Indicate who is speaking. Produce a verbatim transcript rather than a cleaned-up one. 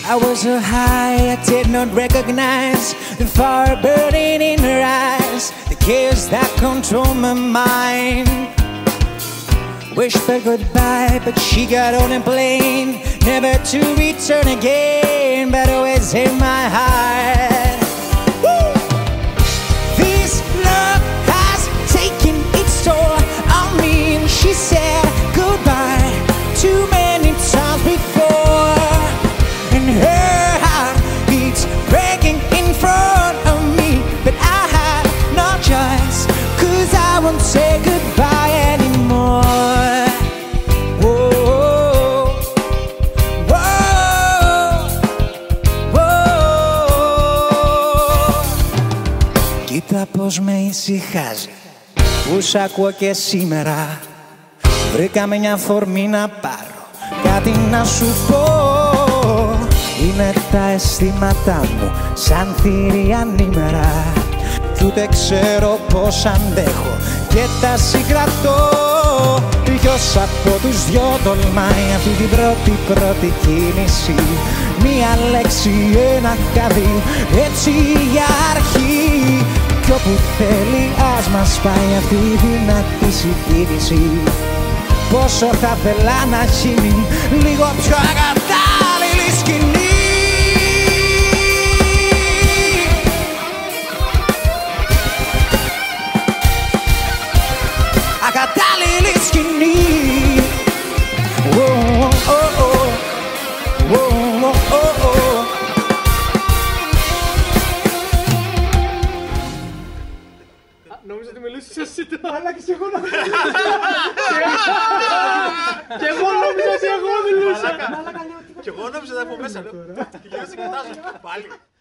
Speaker 1: I was so high I did not recognize the fire burning in her eyes, the chaos that controlled my mind. Wished her goodbye, but she got on a plane, never to return again, but always in my heart. Woo! This love has taken its toll on me, and she said goodbye too many times before. And her heart beats breaking in front of me, but I had no choice, 'cause I won't say goodbye anymore. Whoa, whoa, whoa. Κοίτα πως με ησυχάζει που σ' ακούω και σήμερα. Βρήκα μια φορμή να πάρω κάτι να σου πω. Είναι τα αισθήματά μου σαν θηρία ανήμερα, κι ούτε ξέρω πως αντέχω και τα συγκρατώ. Ποιος από τους δυο τολμάει αυτή την πρώτη πρώτη κίνηση? Μία λέξη, ένα χάδι, έτσι για αρχή. Κι όπου θέλει ας μας πάει αυτή η δυνατή συγκίνηση. Πόσο θα θέλα να γίνει λίγο πιο ακατάλληλη σκηνή. Ακατάλληλη σκηνή.
Speaker 2: Νόμιζα ότι μιλούσες εσύ τώρα. Αλλά και εγώ νόμιζα. Και εγώ νόμιζα ότι εγώ μιλούσα. Και εγώ νόμιζα ότι από μέσα. Και εγώ σε κοιτάζω πάλι.